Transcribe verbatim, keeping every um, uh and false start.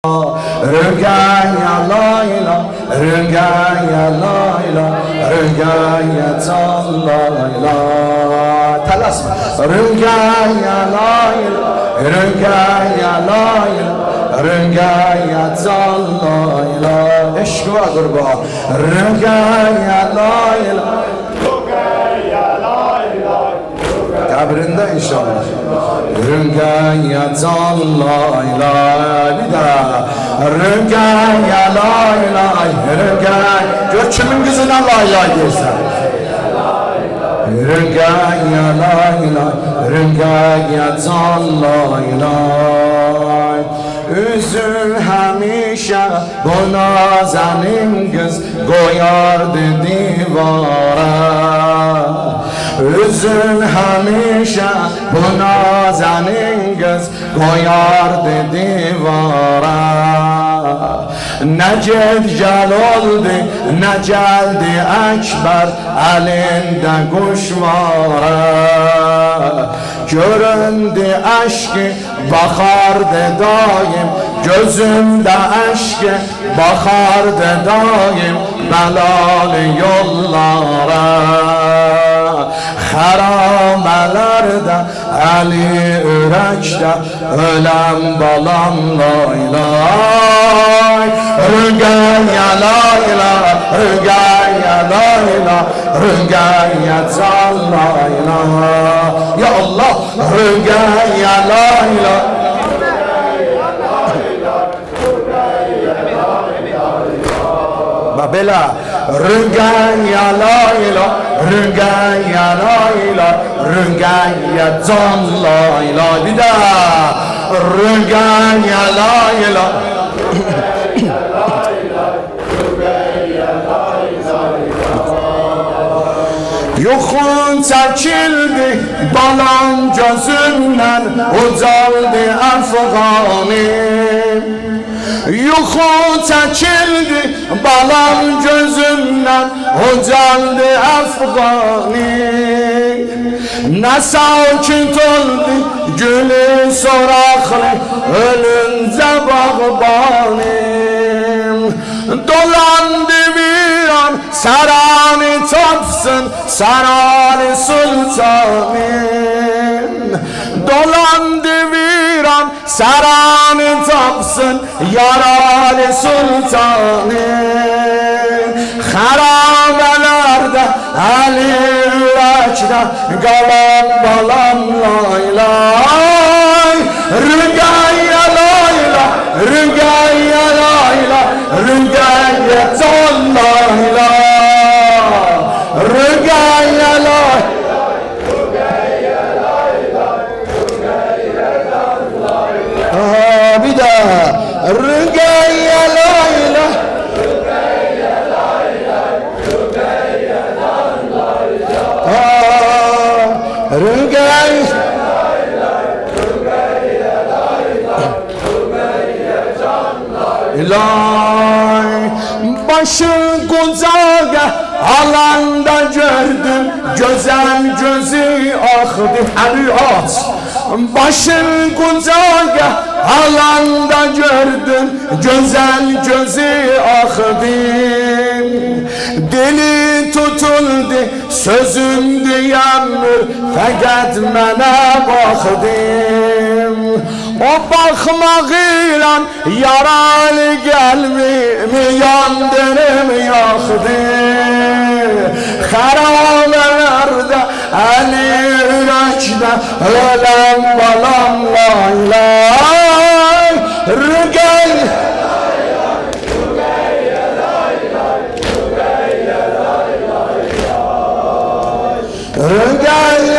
Rüngaya layla, rüngaya layla, rüngaya layla. Telasma. Rüngaya layla, rüngaya layla, rüngaya layla. Eşk var kurban. Rüngaya layla, rüngaya layla. Kabrinde inşallah. Rüngaya layla. Bir daha. Rüngaya layla, rüngaya. Gör kimin kızına layla dersen. Rüngaya layla, rüngaya layla. Üzül həmişə bu nazanin qız qoyardı divara. Üzül həmişə bu nazanin qız qoyardı divara. Nə ged gəl oldu, nə gəldi Əkbər əlində quşvara. Göründü əşki, baxardı daim, gözümdə əşki, baxardı daim bəlalı yollara. Xəramələrdə, əli ürəkdə, öləm balam laylay. Rüngaya layla, rüngaya layla, rüngaya layla. Ya Allah, rüngaya layla. Babela, rüngaya layla, rüngaya layla, rüngaya layla. Bir daha, rüngaya layla. Yuxun çəkildi balam gözündən, ucaldı əfğanim. Yuxun çəkildi balam gözündən, ucaldı əfğanim. Nə sakit oldu gülü soraqlı, ölüncə bağbanim. Dolandı bir an saranı tapsın, saranı sultanım. Dolandı bir an saranı tapsın, yaralı sultanım. Xərabələrdə, əli ürəkdə, qalan balam laylay. Rüngaya layla, rüngaya layla, rüngaya layla. Rüngaya layla, rüngaya layla, rüngaya layla. Bir daha. Rüngaya layla, rüngaya layla, rüngaya layla. Rüngaya İlay, başın kucağa alanda gördüm, güzel gözü axdı, əli aç. Başın kucağa alanda gördüm, güzel gözü axdı. Dili tutuldu, sözüm deyəmir, fəqət mənə baxdım. O baxmağıyla yaralı qəlbimi yandırım yaxdı. Xərabələrdə, əli ürəkdə, öləm balam laylay. Rüngaya layla, rüngaya layla, rüngaya layla. Rüngaya